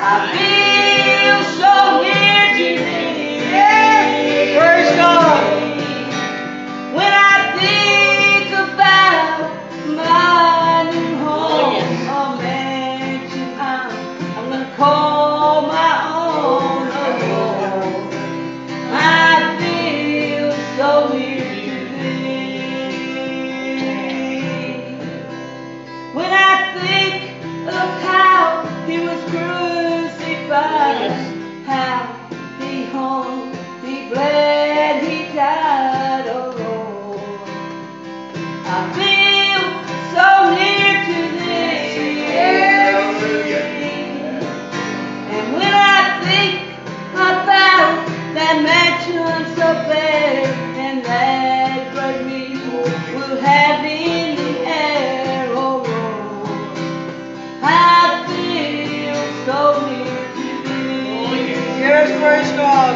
feel so near to thee. Yes. Praise God. When I think about my new home, a mansion I'm gonna call my own. I feel so near to thee. When I think of how he was crucified, how he hung, he bled, he died, oh Lord, I feel so near to thee. And when I think about that mansion so fair and that great meal we'll have in the air, oh Lord, I feel so near to thee. Yes, praise God.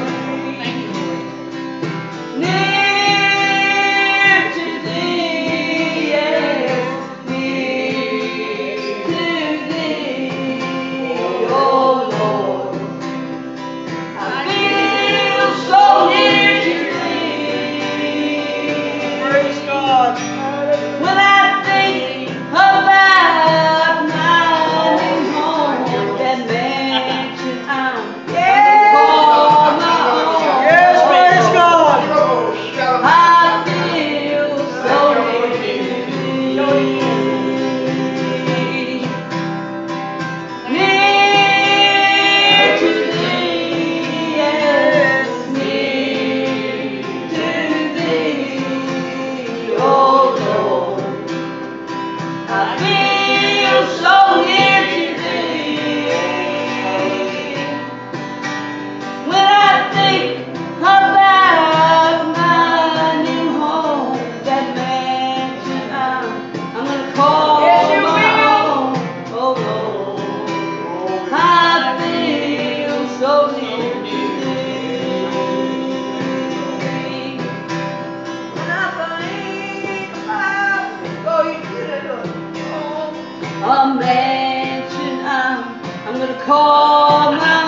Near to thee, yes, near to thee, oh Lord, I feel so near to thee. Praise God. When I think about my new home, that mansion I'm gonna call my own. Yes, praise God. I feel so near to thee. Near to thee, yes, near to thee, oh Lord. I feel so near to thee. When I think about my new home, that mansion I'm gonna call my own, oh Lord, I feel so near to thee. When I think about, oh, you did it, a mansion I'm gonna call my